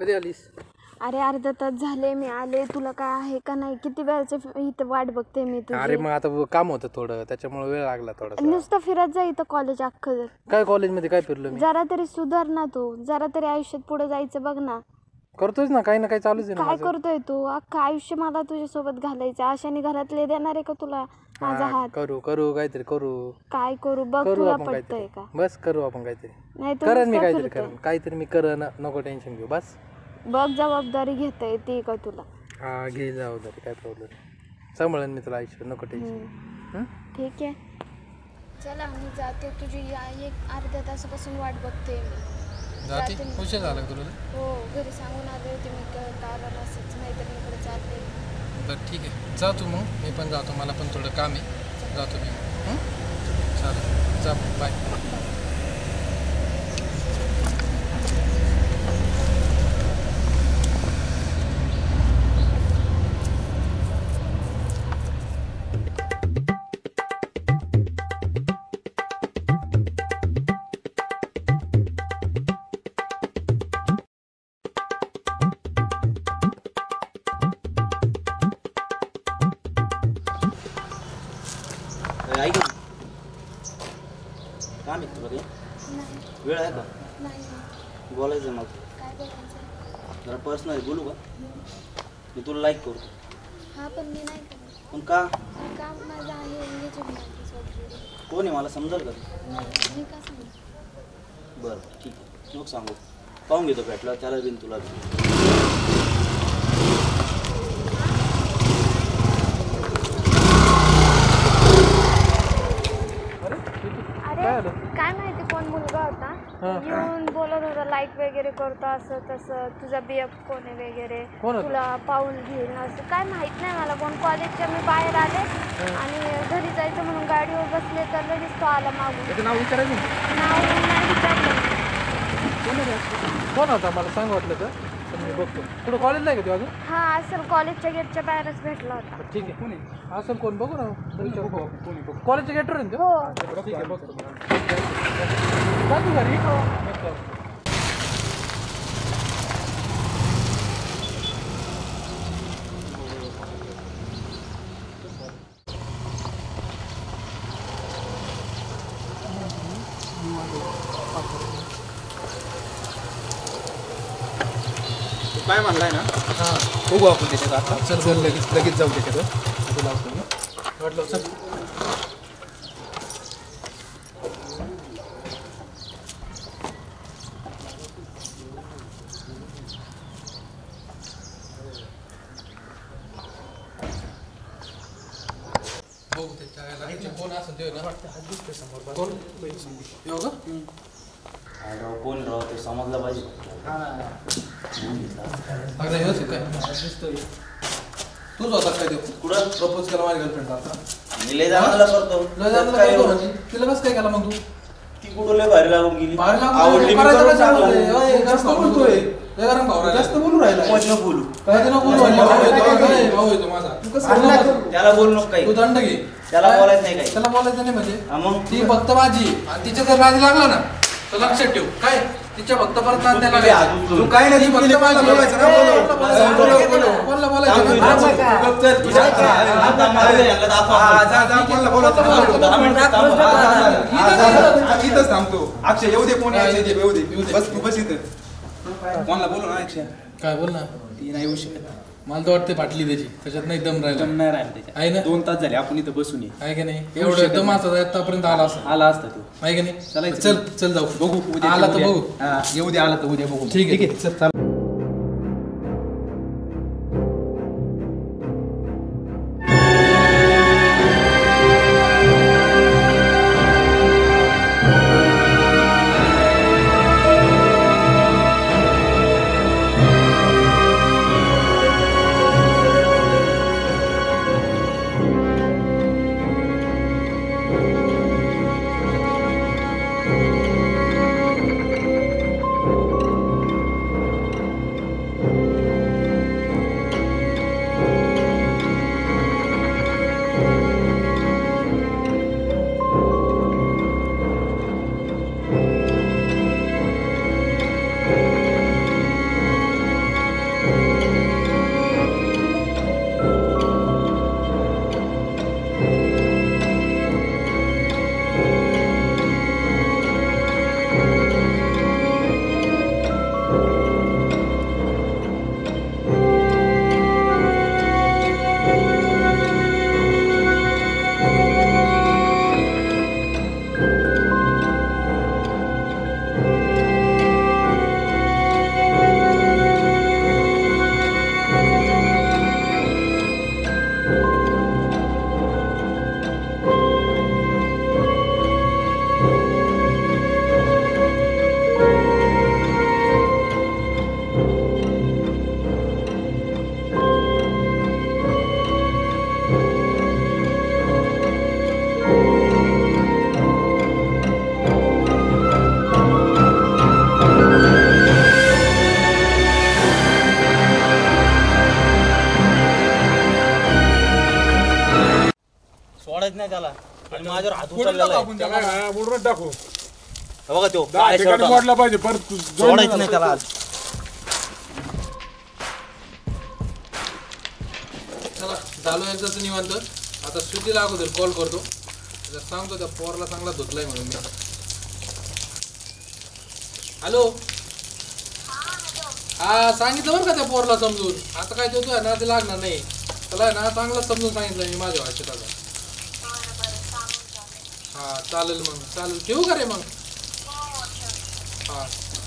कधी आलीस? अरे अर्धा तास झाले मी आले. तुला काय आहे का नाही? किती वेळचे इथं वाट बघते मी तुझी. अरे मग आता काम होतं थोडं, त्याच्यामुळे वेळ लागला थोडा. नुसतं फिरत जा इथं कॉलेज अख्खं. काय कॉलेजमध्ये काय फिरलो मी? जरा तरी सुधार ना तू, जरा तरी आयुष्यात पुढे जायचं बघ ना. करतोयच ना, काही ना काही चालूच आहे ना. काय करतोय तू? अख्खं आयुष्य मला तुझ्यासोबत घालायचं. आशाने घरातले देणार आहे का तुला माझा हात? करू करू काहीतरी करू. काय करू बघ, तुला पटतंय का? बस करू आपण काहीतरी. नाही करण मी काहीतरी करण, काहीतरी मी करण, नको टेन्शन घेऊ. बस बघ, जबाबदारी घेता येते का तुला? हा घे जबाबदारी, काय प्रॉब्लेम. सांभाळेन मी तुला आयुष्य, नको टेन्शन. ठीक आहे, चला मी जाते. तुझी एक अर्ध्या तासापासून वाट बघते मी. जाते? उशीर झाला तुला? हो, घरी सांगून आले होते मी कारण असंच, नाही तर मी इकडे चालले. बरं ठीक आहे, जा तू मग. मी पण जातो, मला पण थोडं काम आहे. जातो मी. चालेल, जा बाय. ऐक ना, काम आहे तुला काही? वेळ आहे का? बोलायचं मग. जरा पर्सनल बोलू का? मी तुला लाईक करतो. हा, पण मी नाही करत. पण का? काम माझं आहे. कोण आहे मला समजेल का? मी का सांगू? बरं ठीक आहे, मग सांगू. पाहून घेतो भेटला त्याला बिन तुला बिन. काय माहिती कोण मुलगा होता, येऊन बोलत होता लाईक वगैरे करतो असं तसं, तुझा BF कोण आहे वगैरे, तुला पाऊल घेईन असं. काय माहित नाही मला कोण. कॉलेजच्या मी बाहेर आले आणि घरी जायचं म्हणून गाडीवर बसले तर लगेच तो आला मागून. नाव विचारायचं? नाव नाही विचारलं. कोण होता मला सांग वाटलं तर मी बघतो. कुठं कॉलेजला आहे का तू अजून? हा, असेल कॉलेजच्या गेटच्या बाहेरच भेटला होता. ठीक आहे, कोणी असेल कोण बघू ना. कॉलेजच्या गेटवर आहे ना? हो, ठीक आहे, बघतो. जा तू घरी. काय म्हणलाय ना? हां, बघू आपण त्याच्यात आता. चल लगेच जाऊ त्याच्यात. तुला वाटलं चल. कोण असं ते ना समोर कोण कोण राव ते समजलं पाहिजे. तूच होता काय देऊ? कुठं प्रपोज केला माझ्या गर्लफ्रेंड? आता मी लय जाणाला करतो. तिला कसं काय केला मग तू? ती कुठं लय भारी लागून गेली. आवडली जास्त बोलतोय. जास्त बोलू राहिला. बोलू भाऊ येतो माझा. त्याला बोलू नको काही. तू दंड घे. त्याला बोलायचं नाही काही. त्याला बोलायचं नाही म्हणजे मग ती फक्त माझी आणि तिच्या जर नादी लागला ना तर लक्षात ठेव. काय तिच्या फक्त परत नाद द्यायला लागायचं. तू काय नाही फक्त माझी. बोलायचं ना. कोणला बोलायचं? इथंच थांबतो. अक्षय येऊ दे, कोण यायचं येऊ दे. बस तू बस इथं. कोणाला बोलू ना अक्षय? काय बोल ना. ती नाही येऊ शकत. मला तर वाटते फाटली त्याच्यात नाही दम राहिला. दम नाही राहिला त्याच्यात. आहे ना? 2 तास झाले आपण इथं बसून ये. आहे का नाही? एवढं दम आतापर्यंत आला असता तू. आहे का नाही? चल चल जाऊ बघू उद्या. आला तर बघू. येऊ दे, आला तर उद्या बघू. ठीक आहे चल. सोडायचं नाही त्याला आणि माझ्यावर हात उचललेला आहे. बुडून टाकू बघा तो दहा ठिकाणी वाढला पाहिजे परत सोडायचं नाही त्याला आज. चला झालो एकदाच निवांत. आता श्रुतीला अगोदर कॉल करतो, त्याला सांगतो त्या पोरला चांगला धुतलाय म्हणून मी. हॅलो. हा सांगितलं बरं का त्या पोरला समजून. आता काय तो आहे ना ते लागणार नाही त्याला आहे ना चांगलं समजून सांगितलं मी माझ्या भाषेत. आता हा चालेल मग चालेल ठेवू का रे मग. हा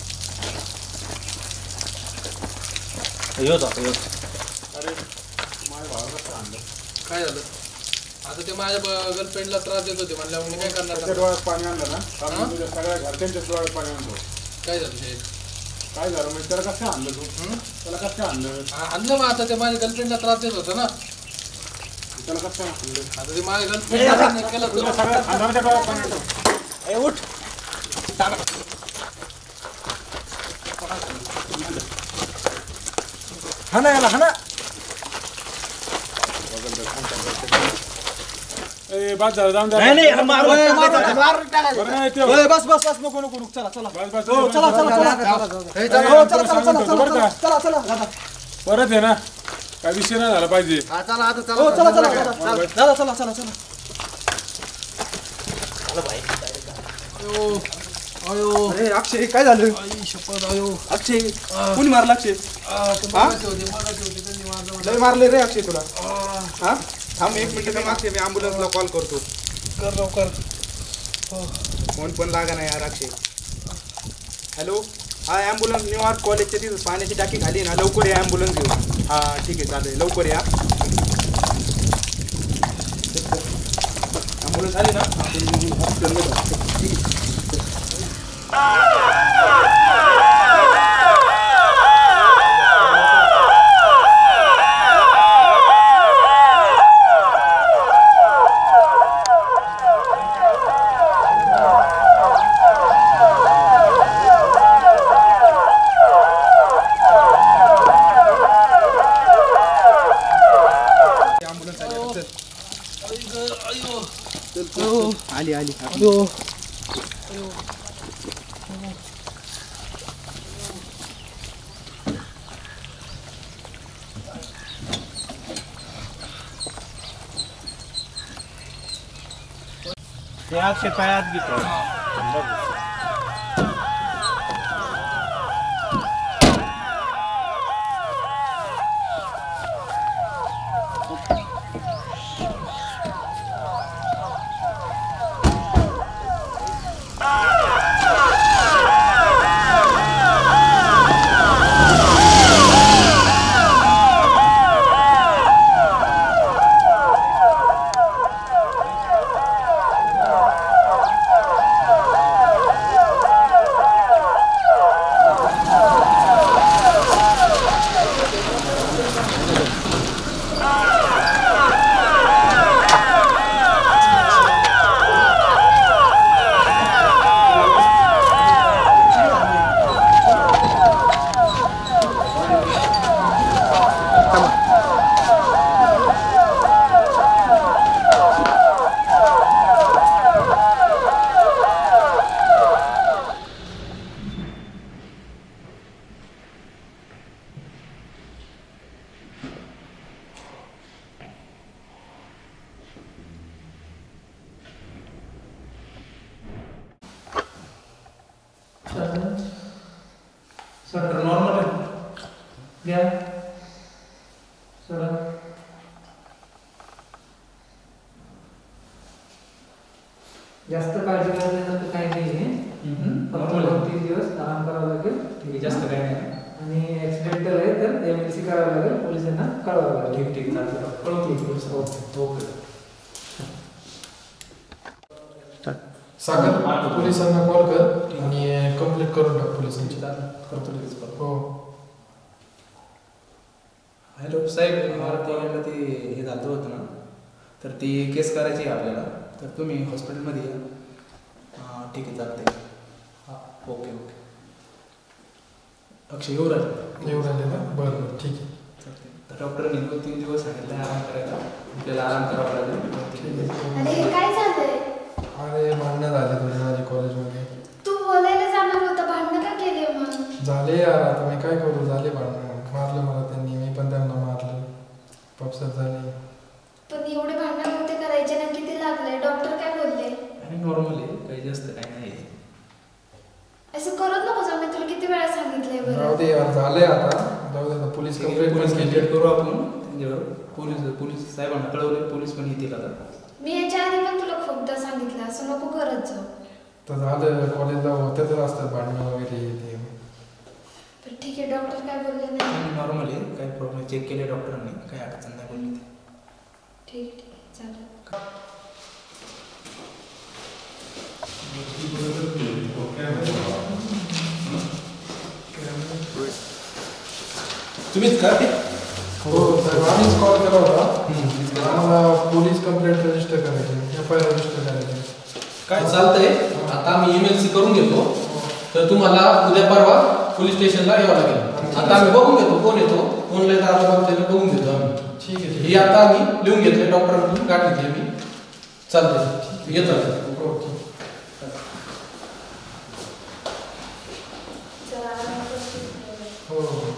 काय झालं आता ते माझ्या गर्लफ्रेंडला त्रास देत होते म्हणल्यावर मी काय करणार. डोळ्यात पाणी आणलं ना सगळ्या घरच्यांच्या डोळ्यात पाणी आणतो. काय झालं ते काय झालं म्हणजे त्याला कसं आणलं तू त्याला कसं आणलं आणलं मग आता ते माझ्या गर्लफ्रेंडला त्रास देत होतं ना. त्याला कसं आणलं आता ते माझ्या गर्लफ्रेंड केलं तुला होतं. सगळ्या खानदानाच्या डोळ्यात पाणी आणतो. उठ हा ना याला हा ना बस झालं जाऊन द्या. नाही नाही याला मारू बरं नाही ते बस बस बस नको नको नको चला चला बस बस चला चला चला परत आहे ना काय विषय नाही झाला पाहिजे. चला चला चला चला चला चला अयो अयो अरे अक्षय काय झालं. आई शपथ अयो अक्षय कोणी मारलं अक्षय. मागाचे होते त्यांनी माझं लय मारले रे अक्षय तुला. हा थांब 1 मिनिट का मागते मी ॲम्ब्युलन्सला कॉल करतो. कर लवकर. फोन पण लागा नाही यार अक्षय. हॅलो हा ॲम्ब्युलन्स न्यूयॉर्क कॉलेजच्या तिथं पाण्याची टाकी खाली ना लवकर या ॲम्ब्युलन्स घेऊन. हा ठीक आहे चालेल लवकर या. ॲम्ब्युलन्स आली ना ठीक आहे. आली आली ते अक्षय पायात घेतो. सर नॉर्मल आहे घ्या सर. जास्त काळजी करण्यासारखं काही नाही आहे. फक्त 2-3 दिवस आराम करावा लागेल. जास्त काय नाही. आणि ऍक्सिडेंटल आहे तर एमएलसी करावं लागेल. पोलिसांना कळवावं लागेल. ठीक ठीक चालतं कळवतो. ओके सागर पोलिसांना कॉल कर आणि कंप्लीट करून टाक पोलिसांची. करतो लगेच कॉल. हो हॅलो साहेब मला ते हे झालं होतं ना तर ती केस करायची आहे आपल्याला तर तुम्ही हॉस्पिटलमध्ये या. ठीक आहे चालतंय. हां ओके ओके. अक्षय येऊ राहिले ना. बरं बरं ठीक आहे चालते. तर डॉक्टरने 2-3 दिवस सांगितलं आराम करायला. आपल्याला आराम करावा लागेल. ठीक आहे. झालंय आता जाऊ दे आता पोलीस कंप्लेंट पोलीस केली कंप्लेंट करू आपण त्यांच्यावर पोलीस साहेबांना कळवले पोलीस पण येतील आता मी याच्या आधी पण तुला खूपदा सांगितलं असं नको करत जाऊ. तर झालं कॉलेजला होतच असतात भांडणं वगैरे ते तर ठीक आहे डॉक्टर काय बोलले नाही. नॉर्मल आहे काही प्रॉब्लेम चेक केले डॉक्टरांनी काही अडचण नाही बोलली ते ठीक आहे चालेल. तुम्हीच का हो साहेब आम्हीच कॉल केला होता आम्हाला पोलीस कंप्लेंट रजिस्टर करायची FIR रजिस्टर करायची. काय चालतंय आता आम्ही MLC करून घेतो तर तुम्हाला उद्या परवा पोलीस स्टेशनला यावं लागेल. आता आम्ही बघून घेतो कोण येतो ऑनलाईन त्याला बघून घेतो आम्ही. ठीक आहे ही आता आम्ही लिहून घेतले डॉक्टरांकडून गाठ घेतली आम्ही चालतंय येतो. ओके. हो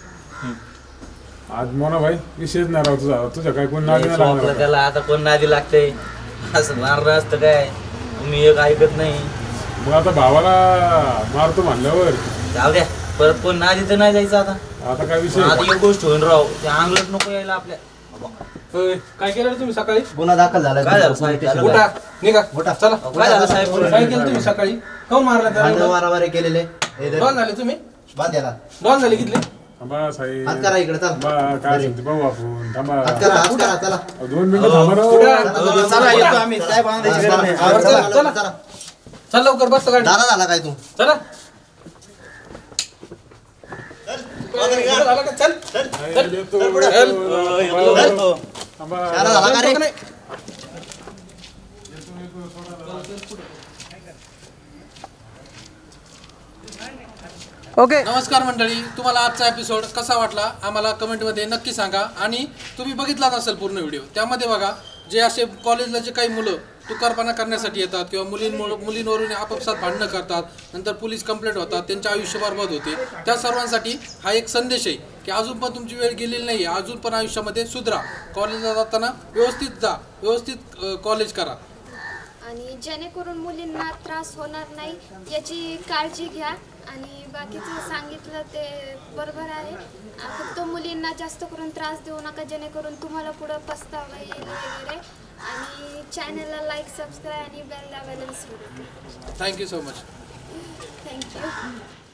आज मोना भाई विशेष नाही राव तुझ्या काय कोण नादी नाही लागणार आता. त्याला आता कोण नादी लागते असं मारलं असतं काय मी एक ऐकत नाही. मग आता भावाला मारतो म्हणल्यावर जाऊ द्या परत कोण नादी तर नाही जायचं आता. आता काय विषय आधी एक गोष्ट होईन राव ते अंगलट नको यायला आपल्या. काय केलं रे तुम्ही सकाळी गुन्हा दाखल झाला काय झालं साहेब उठा निघा उठा. चला काय झालं साहेब काय केलं तुम्ही सकाळी कोण मारला त्याला मारामारी केलेले डॉन झाले तुम्ही बाद द्याला डॉन झाले किती थांबा साहेब हात करा इकडे चल थांबा, काय सांगते भाऊ आपण थांबा हात करा चला 2 मिनिटं थांबा राव. चला येतो आम्ही काय बांधायची गरज नाही. चला, चला. चल लवकर बस गाडी दादा झाला काय तू चला झाला का? चल साहेब, येतो, चल. येतो. थांबा. शाळा झाला का रे ओके नमस्कार मंडळी, तुम्हाला आजचा एपिसोड कसा वाटला आम्हाला कमेंटमध्ये नक्की सांगा. आणि तुम्ही बघितलाच असेल पूर्ण व्हिडिओ. त्यामध्ये बघा जे असे कॉलेजला जे काही मुलं तुकारपणा करण्यासाठी येतात किंवा मुलींवरून आपापसात भांडणं करतात, नंतर पोलीस कंप्लेंट होतात, त्यांचे आयुष्य बरबाद होते, त्या सर्वांसाठी हा एक संदेश आहे की अजून पण तुमची वेळ गेलेली नाही आहे. अजून पण आयुष्यामध्ये सुधरा. कॉलेजला जाताना व्यवस्थित जा, व्यवस्थित कॉलेज करा आणि जेणेकरून मुलींना त्रास होणार नाही याची काळजी घ्या. आणि बाकीचं सांगितलं ते बरोबर आहे. फक्त मुलींना जास्त करून त्रास देऊ नका जेणेकरून तुम्हाला पुढं पस्तावा येईल वगैरे. आणि चॅनलला लाईक सबस्क्राईब आणि बेल दाबायला विसरू नका. Thank you so much. थँक्यू.